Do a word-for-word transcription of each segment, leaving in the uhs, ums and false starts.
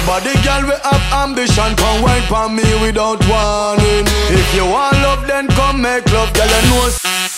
body girl, we have ambition. Come wine for me without warning. If you want love, then come make love, girl. You know.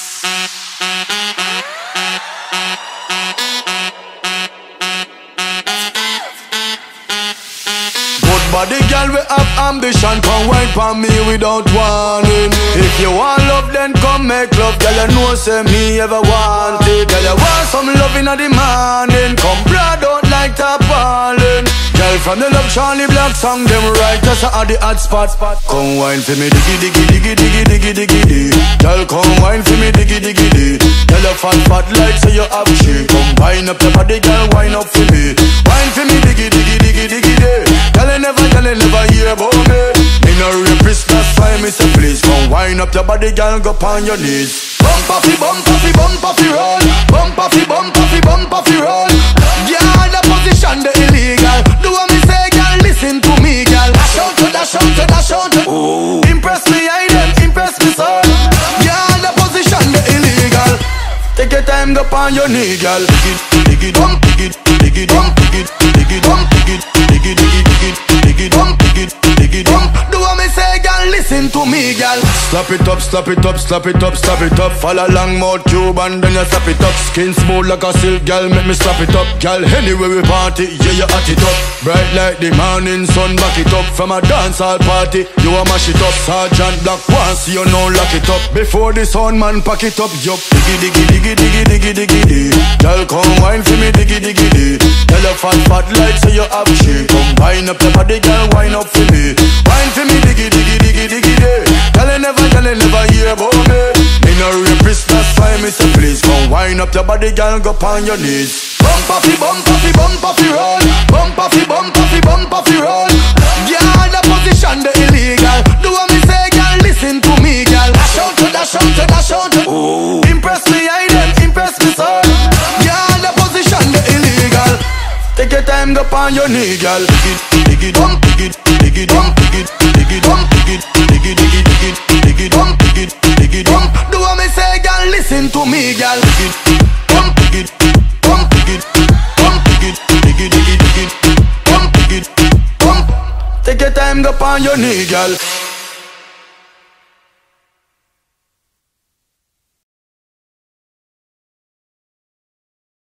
Body girl, we have ambition. Come wine for me without warning. If you want love, then come make love. Girl, you know say me ever want it. Girl, you want some love in the morning. Come broad out like tarpaulin. Girl, from the Love Charlie Black song, them right just at the hot spot. Come wine for me, diggy diggy diggy diggy diggy diggy diggy. Girl, come wine for me, diggy diggy diggy. Girl, you fat fat like so you have shit. Come wine up your body, girl, wine up for me. Wine for me, diggy diggy diggy diggy diggy. Girl, you never Girl, you never hear about me. Me no rapist, that's why me say please come wind up your body, girl, go on your knees. Bump off it, bump off it, bump off it, roll. Bump off it, bump off it, bump off it, roll. Girl, the position the illegal. Do what me say, girl, listen to me, girl. Dash out to, dash out to, dash out to. Ooh. Impress me, I them, impress me, son. Girl, the position the illegal. Take your time, go on your knee, girl. Dig it, dig it, dump, dig it, dig it, dump, dig it, dig it, dump, dig it, dig it, dig it, dig it. Dig it up, dig it, dig it up. Do what me say, girl, listen to me, girl. Slap it up, slap it up, slap it up, slap it up. Follow long mouth tube and then you slap it up. Skin smooth like a silk, girl, make me slap it up. Girl, anyway we party, yeah, you hot it up. Bright like the morning sun, back it up. From a dancehall party, you a mash it up. Sergeant Black, once you know lock it up. Before the sun man pack it up, yup. Diggy, diggy, diggy, diggy, diggy, diggy, diggy. Girl, come wine for me, diggy, diggy, diggy. Girl, you fat, fat like so you have shit. Come wine up your body, girl, wine up for me. Wine for me, diggy, diggy, diggy, diggy, diggy. Girl, you never, girl, you never hear about me. Me no rapist, that's why me say please come wine up your body, girl, go on your knees. Bump off it, bump off it, bump off it, roll. Bump off it, bump off it, bump off it, roll. Girl, the position the illegal. Do what me say, girl, listen to me, girl. Dash out to, dash out to, dash out to. Ooh. Impress me, I them, impress me, son. Girl, the position the illegal. Take your time, go on your knee, girl. Dig it, dig it, dump, dig it, dig it, dump, dig it, dig it, dump, dig it, dig it, dig it, dig it, dig it, dump, dig it, dig it, dump. Do what me say, girl, listen to me, girl. Dig it, dump, dig it, dump, dig it, dump, dig it, dig it, dig it, dig it, dump, dig it, dump. Take your time, go on your knee, girl.